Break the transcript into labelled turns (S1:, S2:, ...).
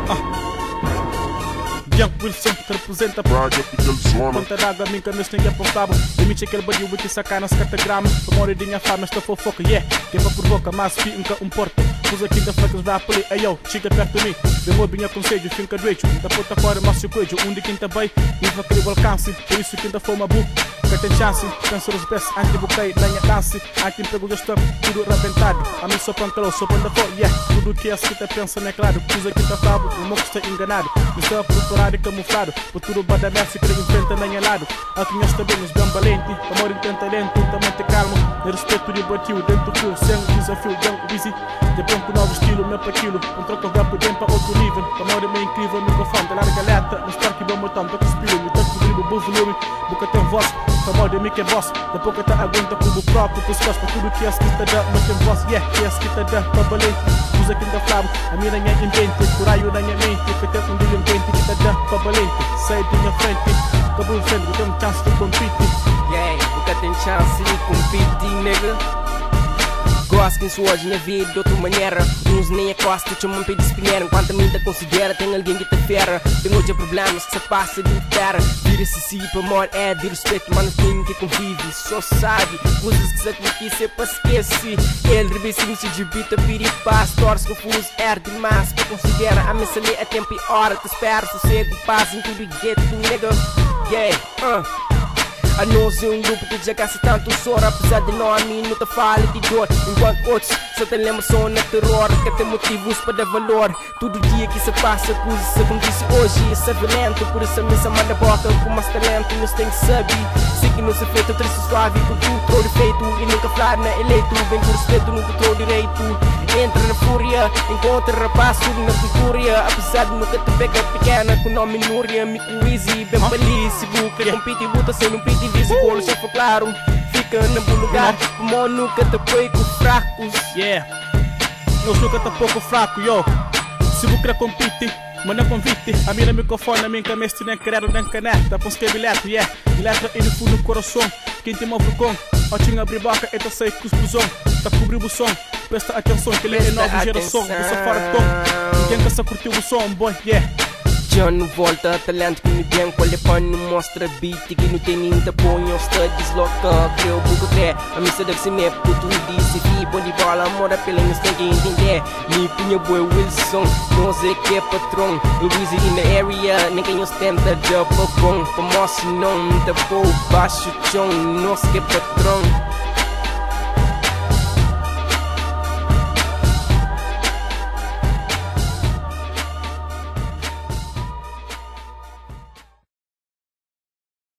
S1: Young Wilson te representa Ponta d'água, minha cabeça ninguém apontava. Limite aquele badiu que sacar nas cartagramas. Memória de minha fama, esta fofoca, yeah. Quem me provoca, mas fica porta. Usa quinta facas, vai a poli, aí eu, chega perto de mim. Demor binha conselho, finca doido. Da puta fora, mas se coelho, de quinta bem. Viva aquele alcance, por isso quinta foi uma bu. Que tem chance, cansa os pés, anti-buquei, nanha dance. Anti-emprego de stop, tudo rebentado. A mim só pancalou, só panda for, yeah. Tudo que a esquita pensa, não é claro. Usa quinta fabo, o moco está enganado. Me está procurado e camuflado. Por tudo badamerse, que ele inventa nanha lado. Aqui nós também bem valente. Amor e tem talento, também te calmo. De respeito de batiu, dentro do fio, sem desafio, young busy. De branco, novo estilo, meu para aquilo. Um troca vai por dentro para outro nível. Amor é meio incrível, microfone, da larga leta. No parque, bom botão, toca espelho, me toca o drible, bom volume. Boca tem voz. Amor de mim que é boss, da pouco tá aguenta com o próprio pescoço. Para tudo que é escrita da, mas tem voz, yeah, que é escrita da, para valente. Usa quem da flavo, a minha nanha invente, curaio na minha mente, que tem um dilho quente, que tá da, para valente. Sai de minha frente, acabou vendo, tem chance de competir.
S2: Yeah, nunca tem chance de competir, nigga. Gosto que hoje na vida de outra maneira. Uns nem acosta, te um pé de espinheira. Enquanto a mim te considera, tem alguém que te fera. Tem outros problemas que se passa de terra. Vira-se si, para amor é de respeito. Mas tem que convive, só sabe. Coisas que se acontece é para esquecer. Ele rebece se de bita, pira e paz. Torce confuso, demais. Para considera, a missa ali é tempo e hora. Te espero, sossego, paz em tudo e gueto, nigga. Yeah, a nós é grupo que já gasta tanto soro. Apesar de não a mim não te fala de dor. Enquanto outros só te lembram só na terror. Que tem motivos para dar valor. Todo dia que se passa, coisas se acontece hoje. Isso é violento, por isso a missa manda boca. Com mais talento, nós tem que saber. Sei que não se feito, triste suave. Com tudo, todo feito. E nunca falar na eleito. Vem com respeito, nunca todo direito. Entra na fúria, encontra rapaz, tudo na cultura. Apesar de nunca te pega pequena, com nome Núria, me easy, bem belíssimo. Que compite e buta sem um pito invisível, já foi claro. Fica no bom lugar, como nunca te põe com fracos.
S1: Yeah, nós nunca tá pouco fraco, yo. Se você compete, mas não convite. A minha microfone, a minha cabeça nem quero nem caneta. Põe que bilhete, yeah. Bilhete e no fundo do coração. Quem te move com, ó tinha abrir boca, então sai com os busão. Tá cobrindo o som, presta atenção que ele é nova geração. Você fora de tom, ninguém que só curtiu o som, boy, yeah.
S2: Já não volta, talento que me bem, qual é para não mostra beat que não tem ninguém põe, eu estou desloca, creu buco tré, a missa deve ser me puto disse, vi, bom de bola, amor a pela, não tem que entender, me punha boy Wilson, não sei que é patrão, eu busy in the area, ninguém ostenta de bom, famoso não, da boa, baixo chão, não sei que é patrão.